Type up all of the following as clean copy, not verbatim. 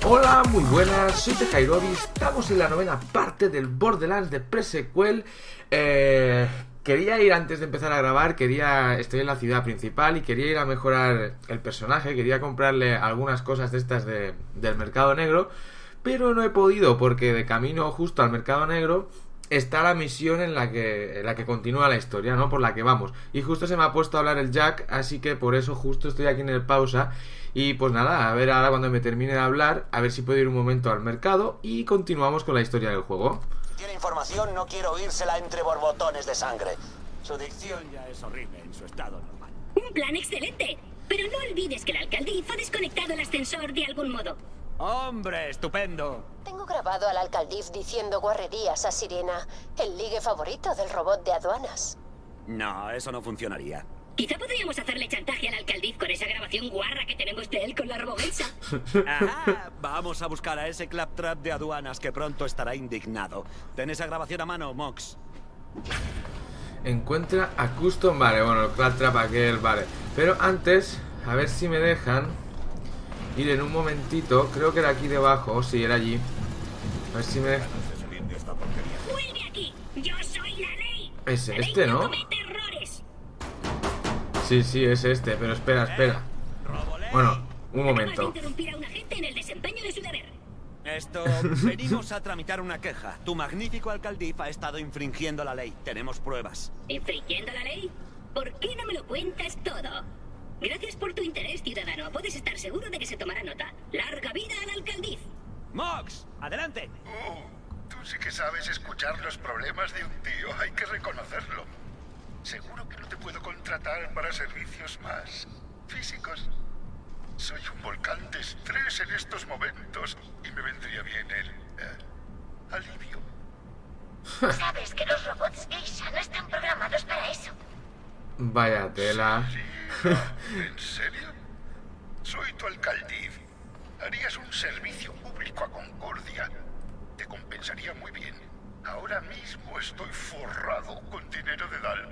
Hola, muy buenas, soy Tekairobi, estamos en la novena parte del Borderlands de pre-sequel. Quería ir antes de empezar a grabar, estoy en la ciudad principal y quería ir a mejorar el personaje, quería comprarle algunas cosas de estas del mercado negro, pero no he podido porque de camino justo al mercado negro está la misión en la que continúa la historia, ¿no? Por la que vamos. Y justo se me ha puesto a hablar el Jack, así que por eso justo estoy aquí en el pausa. Y pues nada, a ver ahora cuando me termine de hablar, a ver si puedo ir un momento al mercado y continuamos con la historia del juego. Si tiene información, no quiero oírsela entre borbotones de sangre. Su dicción ya es horrible en su estado normal. Un plan excelente. Pero no olvides que el alcaldía ha desconectado el ascensor de algún modo. ¡Hombre, estupendo! Tengo grabado al alcaldif diciendo guarrerías a Sirena, el ligue favorito del robot de aduanas. No, eso no funcionaría. Quizá podríamos hacerle chantaje al alcaldif con esa grabación guarra que tenemos de él con la robogelsa. Vamos a buscar a ese claptrap de aduanas que pronto estará indignado. Ten esa grabación a mano, Mox. Encuentra a Custom, vale, bueno, el claptrap aquel, vale. Pero antes, a ver si me dejan ir en un momentito, creo que era aquí debajo, sí, era allí. A ver si me... ¡Vuelve aquí! ¡Yo soy la ley! Es La ley este, ¿no? comete errores. Sí, es este, pero espera. Bueno, un Acabas de momento. interrumpir a un agente en el desempeño de su deber. Venimos a tramitar una queja. Tu magnífico alcaldif ha estado infringiendo la ley. Tenemos pruebas. ¿Infringiendo la ley? ¿Por qué no me lo cuentas todo? Gracias por tu interés, ciudadano. Puedes estar seguro de que se tomará nota. ¡Larga vida al alcaldif! ¡Mox! ¡Adelante! Oh, tú sí que sabes escuchar los problemas de un tío, hay que reconocerlo. Seguro que no te puedo contratar para servicios más físicos. Soy un volcán de estrés en estos momentos y me vendría bien el alivio. Sabes que los robots geisha no están programados para eso. Vaya tela. Sí, ¿en serio? Soy tu alcaldif. Harías un servicio público a Concordia. Te compensaría muy bien. Ahora mismo estoy forrado con dinero de Dal.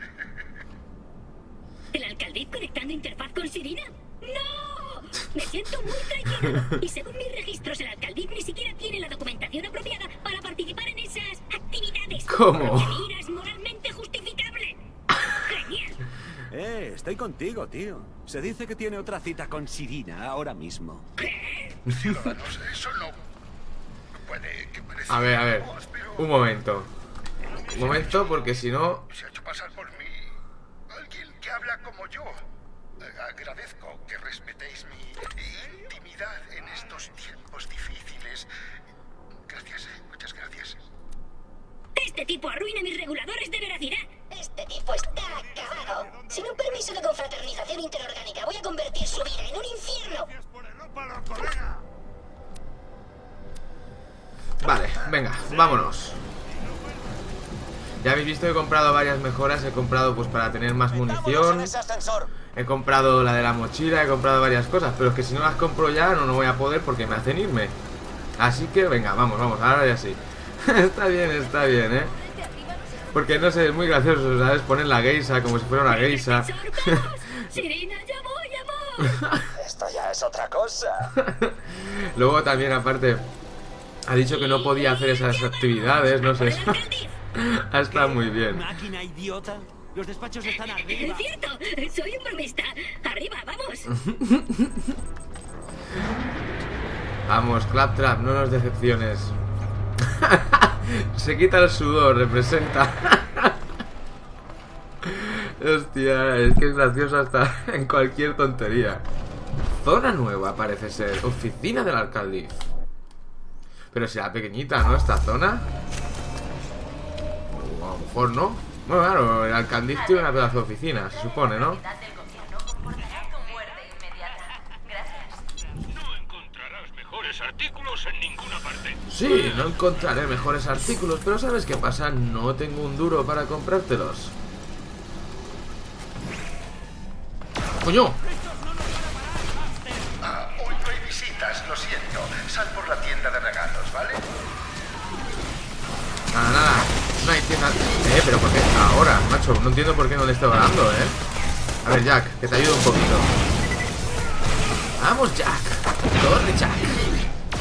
¿El alcaldif conectando interfaz con Sirena? ¡No! Me siento muy traicionado. Y según mis registros, el alcaldif ni siquiera tiene la documentación apropiada para participar en esas actividades. ¿Cómo? Porque mira, es moralmente justificable. ¡Genial! Estoy contigo, tío. Se dice que tiene otra cita con Sirena ahora mismo. Ciudadanos, eso no puede que parezca A ver, voz, pero un momento, porque si no... se ha hecho pasar por mí alguien que habla como yo. Agradezco que respetéis mi intimidad en estos tiempos difíciles. Gracias, muchas gracias. Este tipo arruina mis reguladores de veracidad. Este tipo está acabado. Sin un permiso de confraternización interorgánica, voy a convertir su vida en un infierno. Vale, venga, vámonos. Ya habéis visto que he comprado varias mejoras. He comprado pues para tener más munición. ¡Ese ascensor! He comprado la de la mochila, he comprado varias cosas. Pero es que si no las compro ya no voy a poder porque me hacen irme. Así que venga, vamos, ahora ya sí. Está bien, porque no sé, es muy gracioso, ¿sabes? Ponen la geisha como si fuera una geisha. Sirena, ya voy. Esto ya es otra cosa. Luego también, aparte, ha dicho que no podía hacer esas actividades, no sé. Está muy bien. ¿Máquina idiota? Los despachos están Es arriba. cierto, soy un bromista. Arriba, vamos. Vamos, Claptrap, no nos decepciones. Se quita el sudor, representa. Hostia, es que es gracioso hasta en cualquier tontería. Zona nueva parece ser. Oficina del alcaldía. Pero será pequeñita, ¿no? Esta zona. O a lo mejor no. Bueno, claro, el alcaldía tiene una pedazo de oficina, se supone, ¿no? No encontrarás mejores artículos en ninguna parte. Sí, no encontraré mejores artículos, pero ¿sabes qué pasa? No tengo un duro para comprártelos. ¡Coño! Hoy no hay visitas, lo siento. Sal por la tienda de regalos, ¿vale? Nada, no hay tienda. Pero ¿por qué ahora, macho? No entiendo por qué no le estoy dando, A ver, Jack, que te ayude un poquito. ¡Vamos, Jack! ¡Corre, Jack!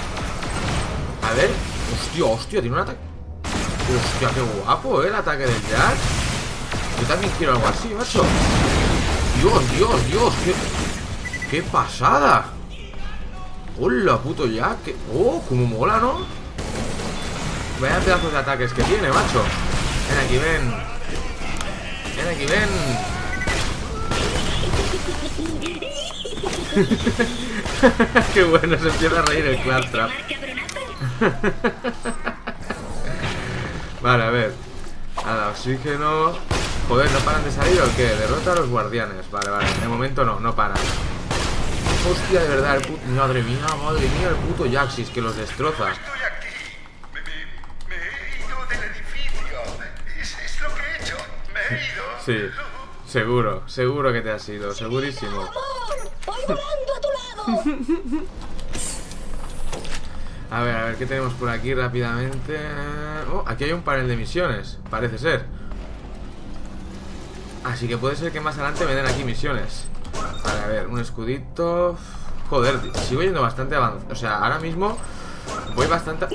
Hostia, tiene un ataque. Hostia, qué guapo, el ataque del Jack. Yo también quiero algo así, macho. Dios, qué pasada. Hola, puto Jack. Oh, como mola, ¿no? Vaya pedazos de ataques que tiene, macho. Ven aquí, ven. Ven aquí, ven. Qué bueno, se empieza a reír el Claptrap. Vale, a ver. Nada, oxígeno. Joder, ¿no paran de salir o qué? Derrota a los guardianes. Vale, de momento no paran. Hostia, de verdad, el puto... Madre mía, el puto Jaxis que los destroza. Estoy aquí. Me he ido del edificio. Es lo que he hecho. Me he ido. Sí, seguro que te has ido, segurísimo. ¡Amor! ¡Voy volando a tu lado! A ver, ¿qué tenemos por aquí rápidamente? Oh, aquí hay un panel de misiones, parece ser. Así que puede ser que más adelante me den aquí misiones. Vale, a ver, un escudito. Joder, sigo yendo bastante avanzado. O sea, ahora mismo voy bastante...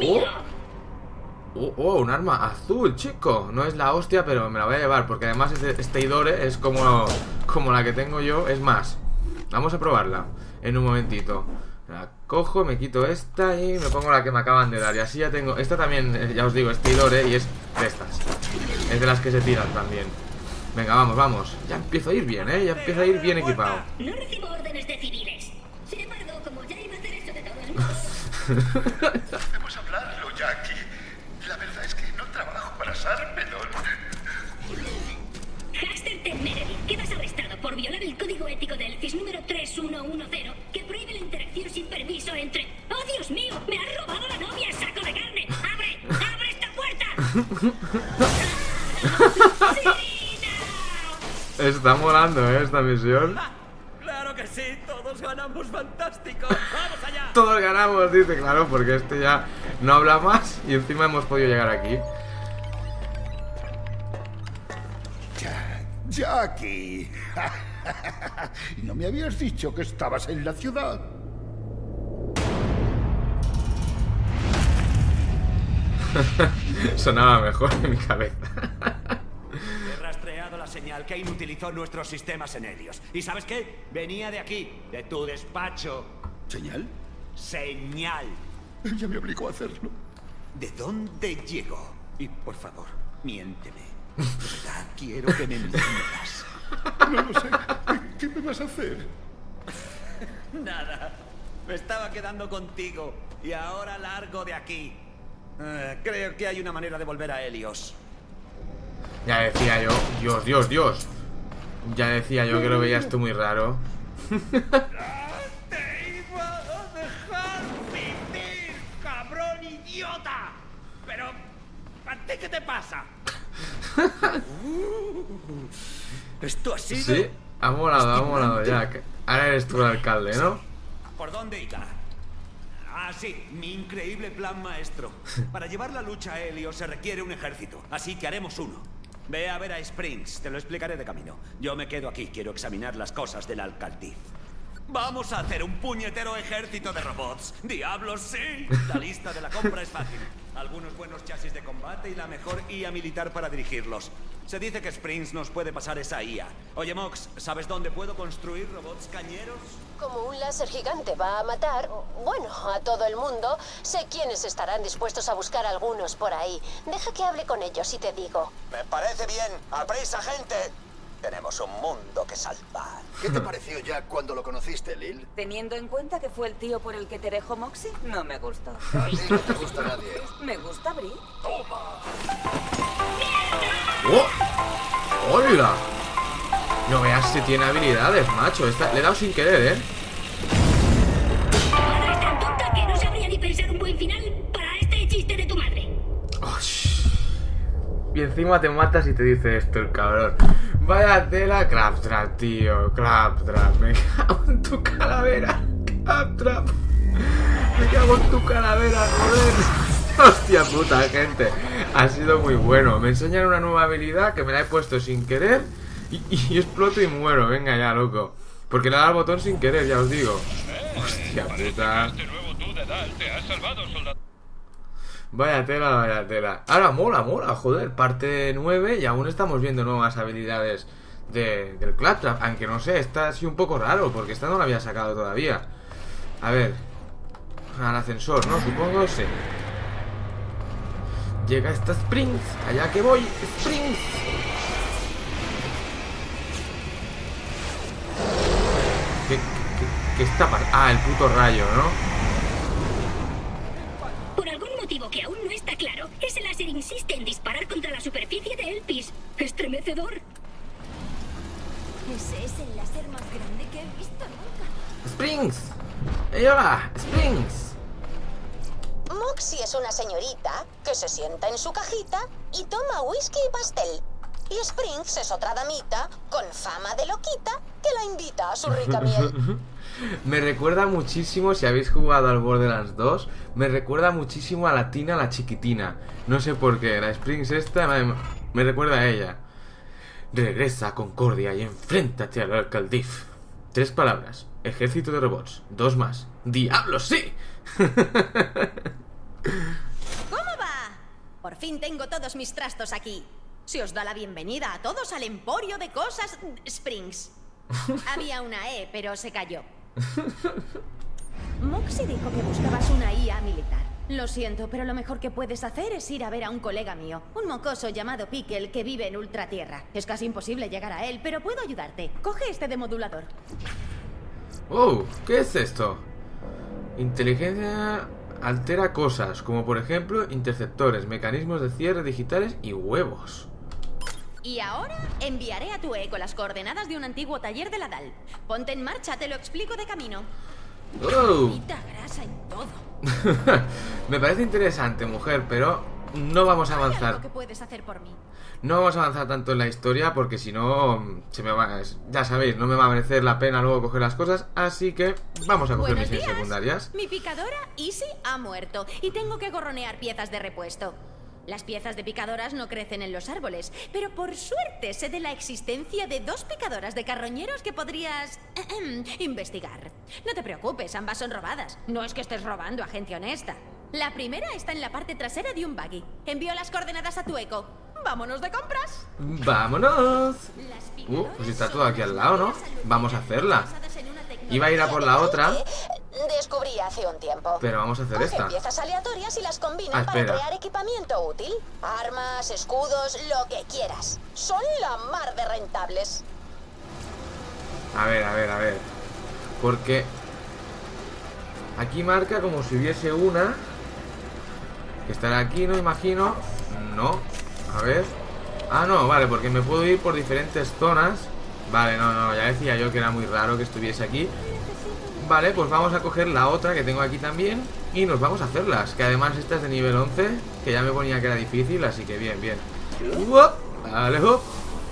un arma azul, chico. No es la hostia, pero me la voy a llevar. Porque además este Idore es como la que tengo yo. Es más, vamos a probarla en un momentito. La cojo, me quito esta y me pongo la que me acaban de dar. Y así ya tengo... Esta también, ya os digo, es Idore y es de estas. Es de las que se tiran también. Venga, vamos. Ya empiezo a ir bien, ya empiezo a ir bien equipado. No recibo órdenes de civiles. Sin embargo, como ya iba a hacer eso de todos modos... Podemos hablarlo, Jackie. La verdad es que no trabajo para Sarpedon. Hasterten Meredith, quedas arrestado por violar el código ético de Elfis número 3110, que prohíbe la interacción sin permiso entre... ¡Oh, Dios mío! ¡Me has robado la novia, saco de carne! ¡Abre esta puerta! Está molando, esta misión. ¡Claro que sí! ¡Todos ganamos fantástico! ¡Vamos allá! Todos ganamos, dice, claro, porque este ya no habla más y encima hemos podido llegar aquí. Jackie. ¿No me habías dicho que estabas en la ciudad? Sonaba mejor en mi cabeza. He rastreado la señal. Kane utilizó nuestros sistemas en Helios. ¿Y sabes qué? Venía de aquí, de tu despacho. ¿Señal? Señal. Ella me obligó a hacerlo. ¿De dónde llegó? Y por favor, miénteme. De verdad, quiero que me mientas. No lo sé. ¿Qué me vas a hacer? Nada. Me estaba quedando contigo y ahora largo de aquí. Creo que hay una manera de volver a Helios. Ya decía yo, Dios. Ya decía yo que lo veías tú muy raro. ¡Te iba a dejar vivir, cabrón idiota! Pero, ¿a ti qué te pasa? Esto ha sido... Sí, ha molado ya. Ahora eres tú el alcalde, ¿no? ¿Por dónde irá? Ah, sí, mi increíble plan maestro. Para llevar la lucha a Helios se requiere un ejército, así que haremos uno. Ve a ver a Springs, te lo explicaré de camino. Yo me quedo aquí, quiero examinar las cosas del alcaldiz. Vamos a hacer un puñetero ejército de robots. ¡Diablos, sí! La lista de la compra es fácil. Algunos buenos chasis de combate y la mejor IA militar para dirigirlos. Se dice que Springs nos puede pasar esa IA. Oye, Mox, ¿sabes dónde puedo construir robots cañeros? Como un láser gigante va a matar, bueno, a todo el mundo, sé quiénes estarán dispuestos a buscar algunos por ahí. Deja que hable con ellos y te digo. Me parece bien. ¡A prisa, gente! Tenemos un mundo que salvar. ¿Qué te pareció Jack cuando lo conociste, Lil? Teniendo en cuenta que fue el tío por el que te dejó Moxie, no me gustó. A ti no te gusta nadie. Me gusta Brie. ¡Oh! ¡Hola! No veas si tiene habilidades, macho. Le he dado sin querer, Ahora es tan tonta que no sabría ni pensar un buen final para este chiste de tu madre. Oh, y encima te matas y te dice esto el cabrón. Vaya tela, Claptrap, tío. Claptrap, me cago en tu calavera. Claptrap, me cago en tu calavera, joder. Hostia puta, gente. Ha sido muy bueno. Me enseñan una nueva habilidad que me la he puesto sin querer y exploto y muero. Venga ya, loco. Porque le he dado al botón sin querer, ya os digo. Hostia puta. Vaya tela, vaya tela. Ahora mola, joder. Parte 9 y aún estamos viendo nuevas habilidades del Claptrap. Aunque no sé, esta ha sido un poco raro porque esta no la había sacado todavía. A ver. Al ascensor, ¿no? Supongo, sí. Llega esta Springs. Allá que voy, Springs. ¿Qué está pasando? Ah, el puto rayo, ¿no? Por algún motivo que aún no está claro, ese láser insiste en disparar contra la superficie de Elpis. Estremecedor. Ese es el láser más grande que he visto nunca. Springs. ¡Ey, hola! Springs. Moxie es una señorita que se sienta en su cajita y toma whisky y pastel. Y Springs es otra damita con fama de loquita que la invita a su rica miel. Me recuerda muchísimo, si habéis jugado al Borderlands 2, me recuerda muchísimo a la Tina, la chiquitina. No sé por qué, la Springs esta me recuerda a ella. Regresa a Concordia y enfréntate al Alcaldif. 3 palabras. Ejército de robots. 2 más. ¡Diablos, sí! ¿Cómo va? Por fin tengo todos mis trastos aquí. Se os da la bienvenida a todos al emporio de cosas Springs. Había una E, pero se cayó. Moxie dijo que buscabas una IA militar. Lo siento, pero lo mejor que puedes hacer es ir a ver a un colega mío, un mocoso llamado Pickle que vive en Ultratierra. Es casi imposible llegar a él, pero puedo ayudarte. Coge este demodulador. Oh, ¿qué es esto? Inteligencia altera cosas, como por ejemplo interceptores, mecanismos de cierre digitales y huevos. Y ahora enviaré a tu eco las coordenadas de un antiguo taller de la DAL. Ponte en marcha, te lo explico de camino. Oh. Maldita grasa en todo. Me parece interesante, mujer, pero no vamos a avanzar. ¿Hay algo que puedes hacer por mí? No vamos a avanzar tanto en la historia porque si no se me va, ya sabéis, no me va a merecer la pena luego coger las cosas, así que vamos a coger Buenos misiones días. secundarias. Mi picadora Easy ha muerto y tengo que gorronear piezas de repuesto. Las piezas de picadoras no crecen en los árboles, pero por suerte sé de la existencia de 2 picadoras de carroñeros que podrías investigar. No te preocupes, ambas son robadas. No es que estés robando a gente honesta. La primera está en la parte trasera de un buggy. Envío las coordenadas a tu eco. ¡Vámonos de compras! ¡Vámonos! Pues está todo aquí al lado, ¿no? Vamos a hacerla. Iba a ir a por la otra, Descubrí hace un tiempo. pero vamos a hacer Coge esta. piezas aleatorias y las combinan para espera. crear equipamiento útil. Armas, escudos, lo que quieras. Son la mar de rentables. A ver. Porque aquí marca como si hubiese una que estará aquí, no imagino. No, a ver. Ah, no, vale, porque me puedo ir por diferentes zonas. Vale, no, ya decía yo que era muy raro que estuviese aquí. Vale, pues vamos a coger la otra que tengo aquí también y nos vamos a hacerlas. Que además esta es de nivel 11, que ya me ponía que era difícil, así que bien. ¡Uop! Vale, hop.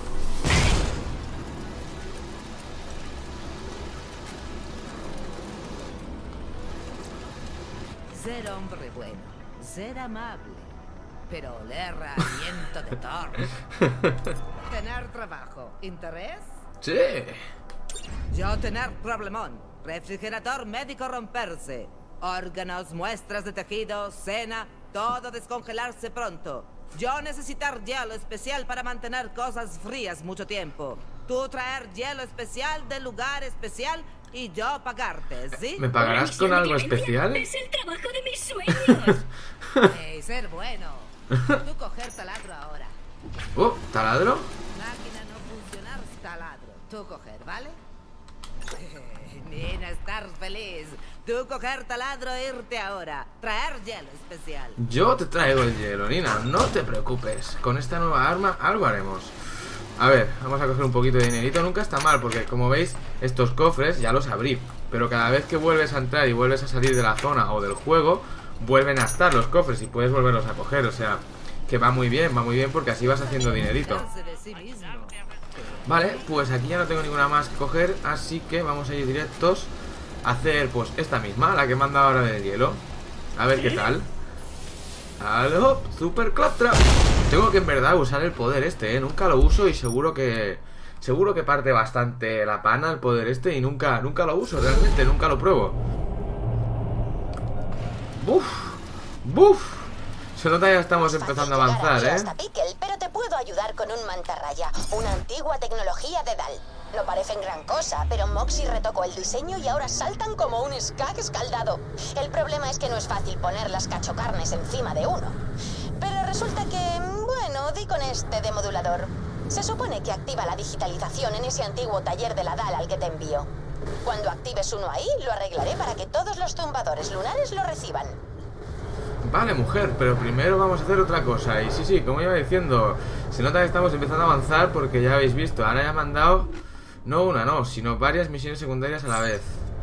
Ser hombre bueno, ser amable, pero oler a aliento de Thor. Tener trabajo, ¿interés? Sí. Yo tener problemón, refrigerador médico romperse, órganos, muestras de tejido, cena, todo descongelarse pronto. Yo necesitar hielo especial para mantener cosas frías mucho tiempo. Tú traer hielo especial del lugar especial y yo pagarte, ¿sí? ¿Me pagarás con algo especial? Es el trabajo de mis sueños. Hey, ser bueno. Tú coger taladro ahora. ¿Taladro? Máquina no funcionar, taladro. Tú coger, ¿vale? Nina, estar feliz. Tú coger taladro e irte ahora. Traer hielo especial. Yo te traigo el hielo, Nina, no te preocupes. Con esta nueva arma algo haremos. A ver, vamos a coger un poquito de dinerito. Nunca está mal, porque como veis, estos cofres ya los abrí. Pero cada vez que vuelves a entrar y vuelves a salir de la zona o del juego, vuelven a estar los cofres y puedes volverlos a coger. O sea, que va muy bien porque así vas haciendo dinerito. Vale, pues aquí ya no tengo ninguna más que coger, así que vamos a ir directos a hacer pues esta misma, la que manda ahora del hielo. A ver qué tal. ¡Aló! ¡Super Claptrap! Tengo que en verdad usar el poder este, nunca lo uso y seguro que parte bastante la pana el poder este y nunca lo uso, realmente, nunca lo pruebo. ¡Buf! Se nota que ya estamos empezando a avanzar, ¿eh? Hasta Pickle, pero te puedo ayudar con un mantarraya, una antigua tecnología de Dal. No parecen gran cosa, pero Moxie retocó el diseño y ahora saltan como un skag escaldado. El problema es que no es fácil poner las cachocarnes encima de uno. Pero resulta que, bueno, di con este demodulador. Se supone que activa la digitalización en ese antiguo taller de la Dal al que te envío. Cuando actives uno ahí, lo arreglaré para que todos los tumbadores lunares lo reciban. Vale, mujer, pero primero vamos a hacer otra cosa. Y sí, como iba diciendo, se nota que estamos empezando a avanzar porque ya habéis visto. Ahora ya me han dado, no una, no, sino varias misiones secundarias a la vez.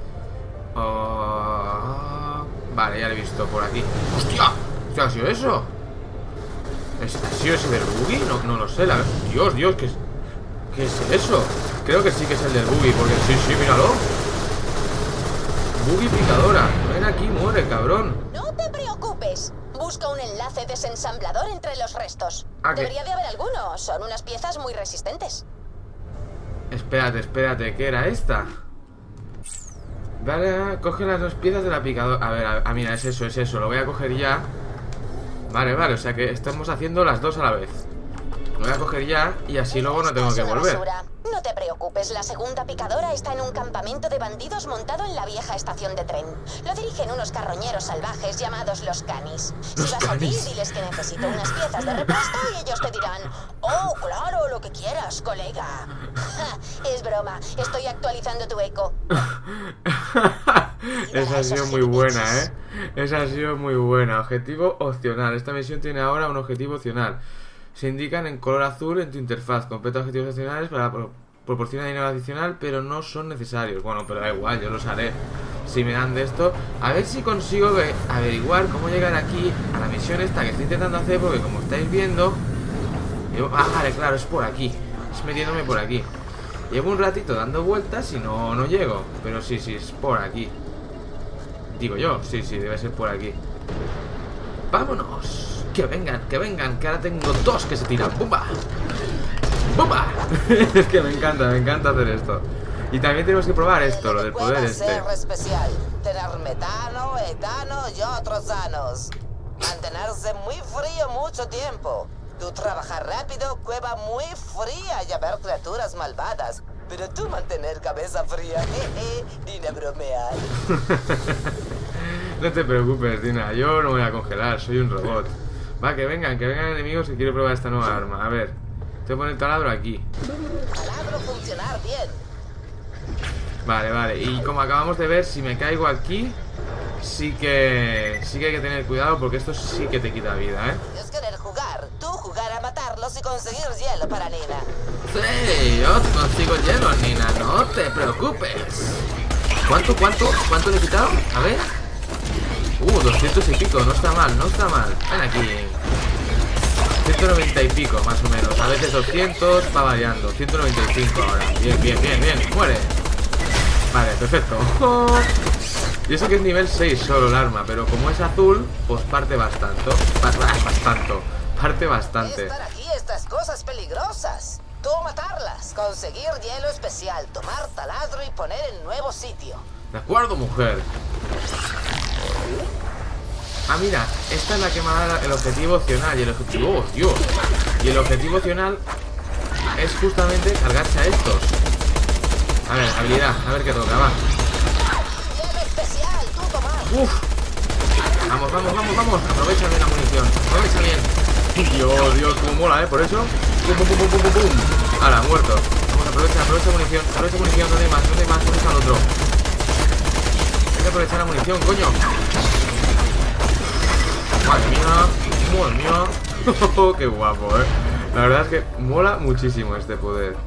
Vale, ya lo he visto por aquí. ¡Hostia! ¿Qué ha sido eso? ¿Ha sido ese del buggy? No lo sé, la verdad. Dios, ¿qué es eso? Creo que sí que es el del buggy, porque sí, míralo. Buggy picadora. Ven aquí, muere, cabrón. No te preocupes. Busca un enlace desensamblador entre los restos. Debería de haber alguno. Son unas piezas muy resistentes. Espérate, ¿qué era esta? Vale, coge las 2 piezas de la picadora. A ver, mira, es eso. Lo voy a coger ya. Vale, o sea que estamos haciendo las 2 a la vez. Lo voy a coger ya y así luego no tengo que volver. No te preocupes, la segunda picadora está en un campamento de bandidos montado en la vieja estación de tren. Lo dirigen unos carroñeros salvajes llamados los canis. Si vas allí, diles que necesito unas piezas de repuesto y ellos te dirán: oh, claro, lo que quieras, colega. Es broma, estoy actualizando tu eco. Esa ha sido muy buena, ¿eh? Esa ha sido muy buena. Objetivo opcional. Esta misión tiene ahora un objetivo opcional. Se indican en color azul en tu interfaz. Completa objetivos opcionales para proporcionar dinero adicional, pero no son necesarios. Bueno, pero da igual, yo los haré si me dan de esto. A ver si consigo averiguar cómo llegar aquí a la misión esta que estoy intentando hacer, porque como estáis viendo... vale, claro, es por aquí. Es metiéndome por aquí. Llevo un ratito dando vueltas y no llego. Pero sí, es por aquí. Digo yo, sí, debe ser por aquí. ¡Vámonos! Que vengan, que ahora tengo 2 que se tiran. ¡Bumba! Es que me encanta hacer esto. Y también tenemos que probar esto, lo del poder este. Ser especial, tener metano, etano y otros sanos. Mantenerse muy frío mucho tiempo. Tú trabajar rápido, cueva muy fría y haber criaturas malvadas. Pero tú mantener cabeza fría, Dina bromear. No te preocupes, Dina, yo no voy a congelar, soy un robot. Va, que vengan enemigos que quiero probar esta nueva arma. A ver, te voy a poner el taladro aquí. Taladro funcionar bien. Vale, y como acabamos de ver, si me caigo aquí, sí que hay que tener cuidado porque esto sí que te quita vida, ¿eh? Es querer jugar, tú jugar a matarlos y conseguir hielo para Nina. Sí, yo te consigo hielo, Nina, no te preocupes. ¿Cuánto le he quitado? A ver. 200 y pico, no está mal. Ven aquí. 190 y pico, más o menos. A veces 200, va variando. 195 ahora. Bien, muere. Vale, perfecto. Y eso que es nivel 6 solo el arma, pero como es azul, pues parte bastante. Parte bastante. Estar aquí estas cosas peligrosas. Tú matarlas, conseguir hielo especial, tomar taladro y poner en nuevo sitio. De acuerdo, mujer. Ah, mira, esta es la que me da el objetivo opcional. Y el objetivo... ¡Oh, Dios! Y el objetivo opcional es justamente cargarse a estos. A ver, habilidad, a ver qué toca, va. ¡Uf! Vamos. Aprovecha bien la munición. Aprovecha bien. Dios, cómo mola, por eso. ¡Pum! Ahora, muerto. Vamos, aprovecha munición. ¿Dónde hay más? ¿Dónde está el otro? Hay que aprovechar la munición, coño. Madre mía. Qué guapo, La verdad es que mola muchísimo este poder.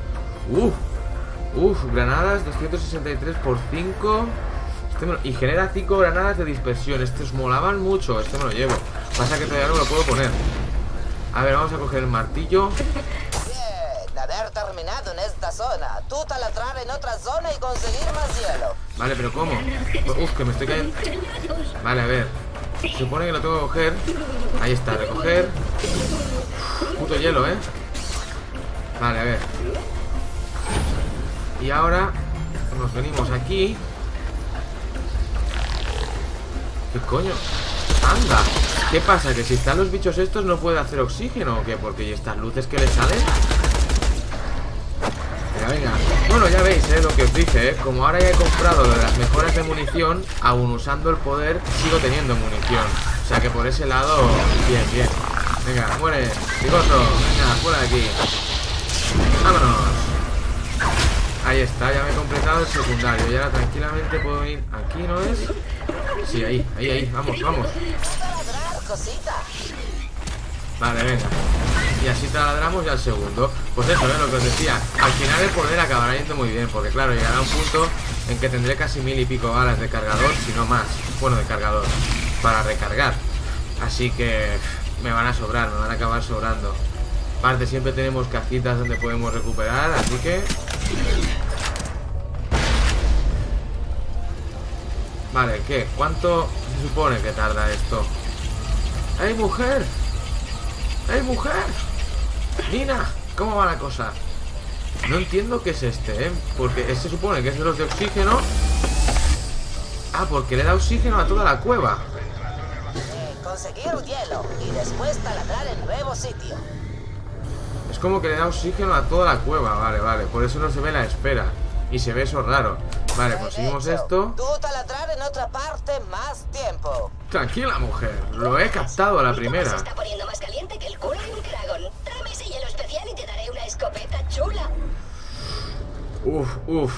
Granadas 263 por 5. Y genera 5 granadas de dispersión. Estos molaban mucho. Este me lo llevo. Pasa que todavía no lo puedo poner. A ver, vamos a coger el martillo. Bien, haber terminado en esta zona. Tú taladrar en otra zona y conseguir más hielo. Vale, pero ¿cómo? Que me estoy cayendo. Vale, a ver. Se supone que lo tengo que coger. Ahí está, recoger. Puto hielo, Vale, a ver. Y ahora nos venimos aquí. ¿Qué coño? Anda. ¿Qué pasa? ¿Que si están los bichos estos no puede hacer oxígeno o qué? Porque ¿y estas luces que le salen? Venga, venga. Bueno, ya veis, lo que os dije, Como ahora ya he comprado lo de las mejoras de munición, aún usando el poder, sigo teniendo munición. O sea que por ese lado, bien, bien. Venga, muere, Bigoto. Venga, fuera de aquí. Vámonos. Ahí está, ya me he completado el secundario. Y ahora tranquilamente puedo ir. ¿Aquí no es? Sí, ahí, vamos, vamos. Vale, venga. Y así taladramos ya el segundo. Pues eso, lo que os decía. Al final el poder acabará yendo muy bien. Porque claro, llegará un punto en que tendré casi 1000 y pico balas de cargador, si no más. Bueno, de cargador, para recargar. Así que me van a sobrar, me van a acabar sobrando. Aparte siempre tenemos cajitas donde podemos recuperar, así que... Vale, ¿qué? ¿Cuánto se supone que tarda esto? ¡Ey, mujer! ¡Ey, mujer! Nina, ¿cómo va la cosa? No entiendo qué es porque se supone que es de los de oxígeno. Ah, porque le da oxígeno a toda la cueva. Conseguir hielo y después taladrar el nuevo sitio. Es como que le da oxígeno a toda la cueva. Vale, vale, por eso no se ve la espera. Y se ve eso raro. Vale, conseguimos esto. Tú taladrar en otra parte más tiempo. Tranquila, mujer, lo he captado a la primera. Se está poniendo más caliente que el culo de un dragón. Tráeme ese hielo especial y te daré una escopeta chula. Uf.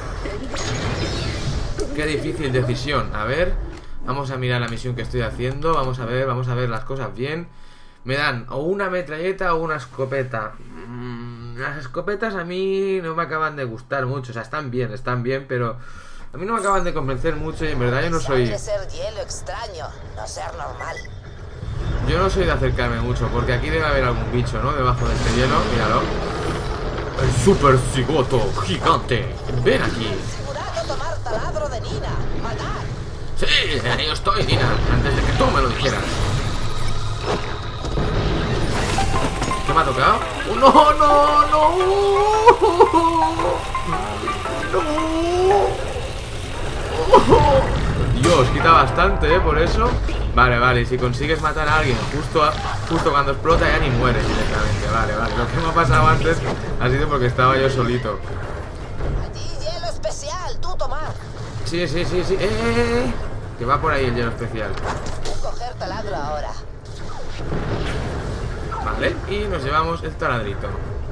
Qué difícil decisión. A ver, vamos a mirar la misión que estoy haciendo. Vamos a ver las cosas bien. Me dan o una metralleta o una escopeta. Las escopetas a mí no me acaban de gustar mucho. O sea, están bien, pero a mí no me acaban de convencer mucho. Y en verdad yo no soy... ser hielo extraño, no ser normal. Yo no soy de acercarme mucho, porque aquí debe haber algún bicho, ¿no? Debajo de este hielo, míralo. El super cigoto gigante. Ven aquí. Asegurado tomar taladro de Nina. Matar. Sí, ahí estoy, Nina. Antes de que tú me lo dijeras. ¿Qué me ha tocado? ¡Oh, no! Dios, quita bastante, por eso. Vale, y si consigues matar a alguien justo cuando explota, ya ni mueres directamente. Vale, lo que me ha pasado antes ha sido porque estaba yo solito. Allí hielo especial, tú tomar. Sí. Que va por ahí el hielo especial. Coger taladro ahora. Vale, y nos llevamos el taladrito.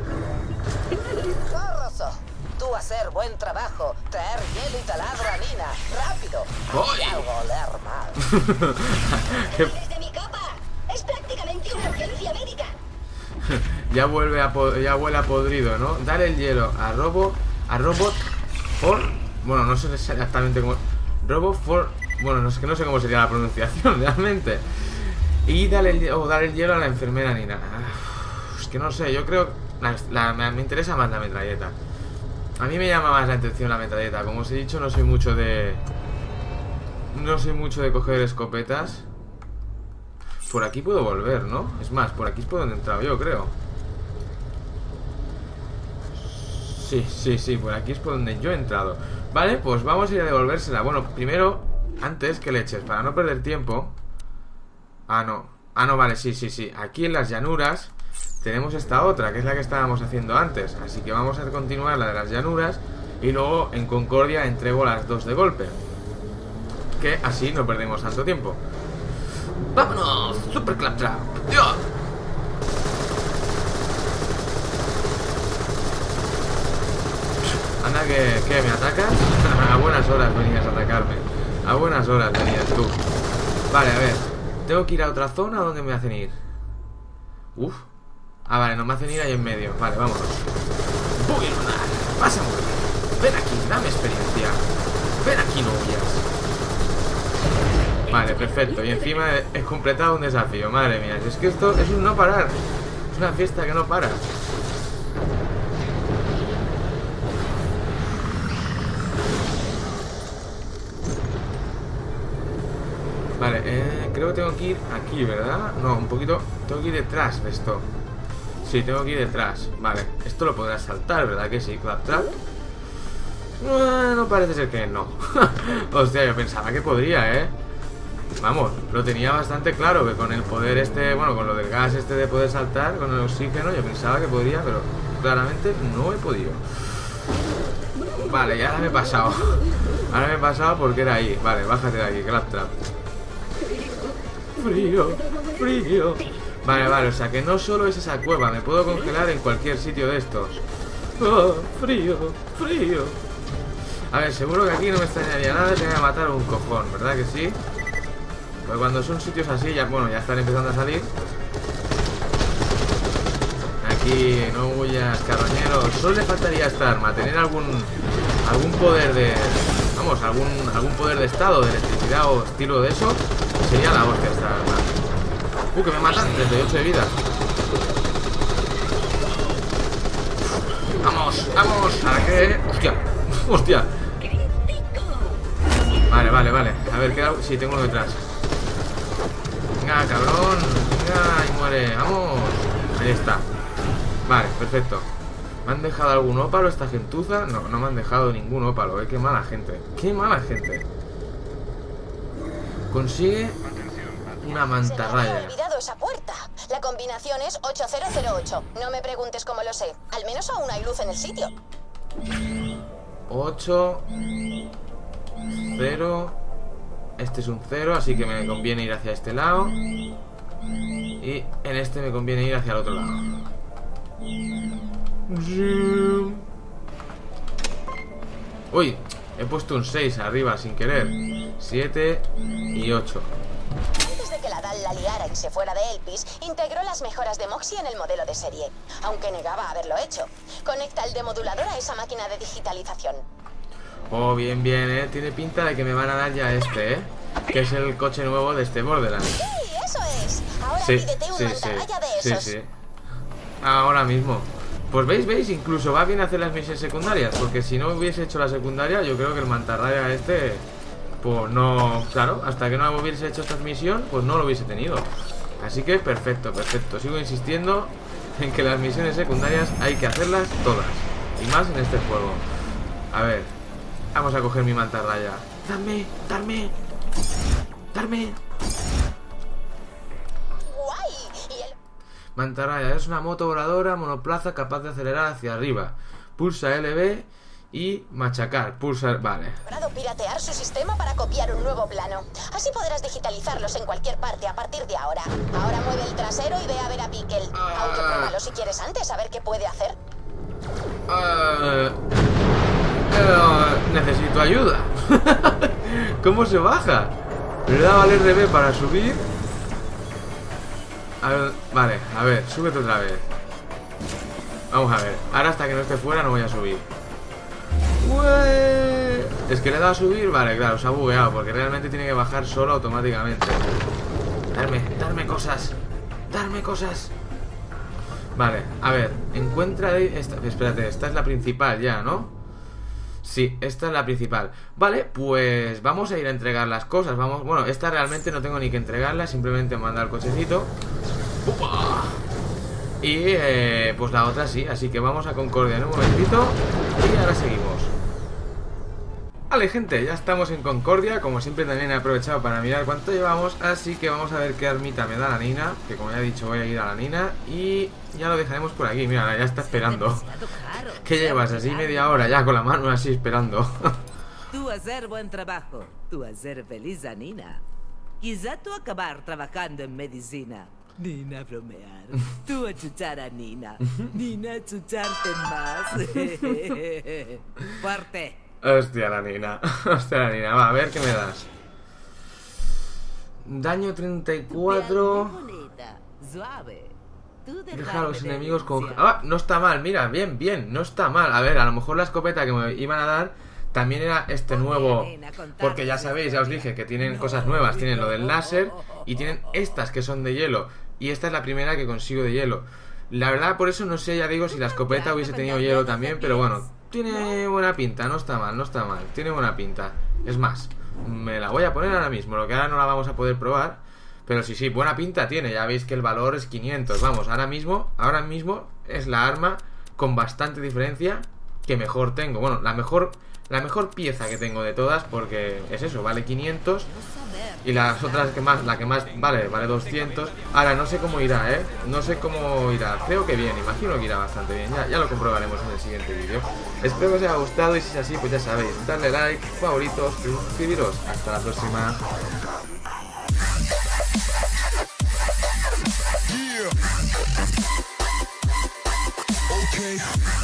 Corroso, tú hacer buen trabajo. Traer hielo y taladro a Nina. Rápido. ¡Ay! Algo oler mal. ¡Desde mi copa! Es prácticamente una urgencia médica. Ya huele a podrido, ¿no? Dale el hielo a Robot for... Bueno, no sé exactamente cómo... Robot for... Bueno, no sé cómo sería la pronunciación realmente. Y dar el hielo a la enfermera Nina. Es que no sé, yo creo... me interesa más la metralleta. A mí me llama más la atención la metralleta. Como os he dicho, no soy mucho de coger escopetas. Por aquí puedo volver, ¿no? Es más, por aquí es por donde he entrado yo, creo. Sí, por aquí es por donde yo he entrado. Vale, pues vamos a ir a devolvérsela. Bueno, primero, antes que leches, para no perder tiempo. Ah, no, vale, sí. Aquí en las llanuras tenemos esta otra, que es la que estábamos haciendo antes. Así que vamos a continuar la de las llanuras. Y luego en Concordia entrego las dos de golpe, que así no perdemos tanto tiempo. ¡Vámonos! ¡Super Claptrap! ¡Dios! Anda, que me atacas. A buenas horas venías a atacarme. A buenas horas venías tú. Vale, a ver. ¿Tengo que ir a otra zona o dónde me hacen ir? Uf. Ah, vale, no me hacen ir ahí en medio. Vale, vámonos. Voy a lunar. Vas a morir. Ven aquí, dame experiencia. Ven aquí, no huyas. Vale, perfecto. Y encima he completado un desafío. Madre mía, es que esto es un no parar. Es una fiesta que no para. Vale, creo que tengo que ir aquí, ¿verdad? No, un poquito. Tengo que ir detrás de esto. Sí, tengo que ir detrás. Vale, esto lo podrás saltar, ¿verdad que sí? Claptrap. No parece ser que no. Hostia, yo pensaba que podría, ¿eh? vamos, lo tenía bastante claro, que con el poder este, bueno, con lo del gas este de poder saltar, con el oxígeno, yo pensaba que podría, pero claramente no he podido. Vale, ya ahora me he pasado. Ahora me he pasado porque era ahí. Vale, bájate de aquí, Claptrap. Frío, frío. Vale, vale, o sea que no solo es esa cueva, me puedo congelar en cualquier sitio de estos. Oh, frío, frío. A ver, seguro que aquí no me extrañaría nada, te voy a matar un cojón, ¿verdad que sí? Pues cuando son sitios así, ya, bueno, ya están empezando a salir. Aquí no huyas, carroñero. Solo le faltaría esta arma, tener algún poder de... Vamos, algún poder de estado, de electricidad o estilo de eso. Sería la hostia esta arma. Que me matan, 38 de vida. Vamos, vamos. ¿A qué? Hostia, hostia. Vale, vale, vale. A ver, queda... Sí, tengo uno detrás. Venga, cabrón. Venga, y muere. Vamos. Ahí está. Vale, perfecto. ¿Me han dejado algún ópalo esta gentuza? No, no me han dejado ningún ópalo, qué mala gente. Qué mala gente. Consigue una mantarraya. Se me había olvidado esa puerta. La combinación es 8008. No me preguntes cómo lo sé. Al menos aún hay luz en el sitio. 8 0. Este es un 0, así que me conviene ir hacia este lado. Y en este me conviene ir hacia el otro lado. Uy, he puesto un 6 arriba sin querer. 7 y 8. Antes de que la DAL la liara y se fuera de Elpis, integró las mejoras de Moxie en el modelo de serie, aunque negaba haberlo hecho. Conecta el demodulador a esa máquina de digitalización. Oh, bien, bien, tiene pinta de que me van a dar ya este, que es el coche nuevo de este Borderlands. Sí, eso es. Ahora Sí, pídete un mantarraya de esos. sí. Ahora mismo. Pues veis, incluso va bien hacer las misiones secundarias, porque si no hubiese hecho la secundaria, yo creo que el mantarraya este, pues no, claro, hasta que no hubiese hecho esta misión, pues no lo hubiese tenido. Así que perfecto, perfecto. Sigo insistiendo en que las misiones secundarias hay que hacerlas todas, y más en este juego. A ver, vamos a coger mi mantarraya. Dame. Mantarraya es una moto voladora monoplaza capaz de acelerar hacia arriba. Pulsa LB y machacar. Pulsa... Vale. Logrado piratear su sistema para copiar un nuevo plano. Así podrás digitalizarlos en cualquier parte a partir de ahora. Ahora mueve el trasero y ve a ver a Pickle. Aunque pruébalo si quieres antes, a ver qué puede hacer. Necesito ayuda. ¿Cómo se baja? Le daba al RB para subir. A ver, vale, a ver, súbete otra vez. Vamos a ver, ahora hasta que no esté fuera no voy a subir. ¡Ué! Es que le he dado a subir, vale, claro, se ha bugueado, porque realmente tiene que bajar solo automáticamente. Darme cosas. Vale, a ver, encuentra esta, espérate, esta es la principal ya, ¿no? Sí, esta es la principal. Vale, pues vamos a ir a entregar las cosas. Vamos, bueno, esta realmente no tengo ni que entregarla, simplemente mandar el cochecito. ¡Upa! Y pues la otra sí, así que vamos a Concordia en un momentito. Y ahora seguimos. Vale, gente, ya estamos en Concordia. Como siempre también he aprovechado para mirar cuánto llevamos. Así que vamos a ver qué armita me da la Nina, que como ya he dicho voy a ir a la Nina. Y ya lo dejaremos por aquí, mira, ya está esperando. ¿Qué llevas? Así media hora ya con la mano así esperando. Tú hacer buen trabajo, tú hacer feliz a Nina. Quizá tú acabar trabajando en medicina. Nina bromear, tú achuchar a Nina. Nina achucharte más. Fuerte. Hostia la Nina, va, a ver qué me das. Daño 34. Suave. Deja a los enemigos con... ¡Ah! No está mal, mira, bien, no está mal. A ver, a lo mejor la escopeta que me iban a dar también era este nuevo. Porque ya sabéis, ya os dije que tienen cosas nuevas. Tienen lo del láser y tienen estas que son de hielo. Y esta es la primera que consigo de hielo. La verdad, por eso no sé, ya digo, si la escopeta hubiese tenido hielo también. Pero bueno, tiene buena pinta, no está mal. Tiene buena pinta. Es más, me la voy a poner ahora mismo. Lo que ahora no la vamos a poder probar. Pero sí, buena pinta tiene. Ya veis que el valor es 500. Vamos, ahora mismo es la arma con bastante diferencia que mejor tengo. Bueno, la mejor pieza que tengo de todas, porque es eso, vale 500. Y las otras la que más vale 200. Ahora no sé cómo irá, no sé cómo irá. Creo que bien, imagino que irá bastante bien. Ya lo comprobaremos en el siguiente vídeo. Espero que os haya gustado y si es así, pues ya sabéis, darle like, favoritos, suscribiros. Hasta la próxima. Okay.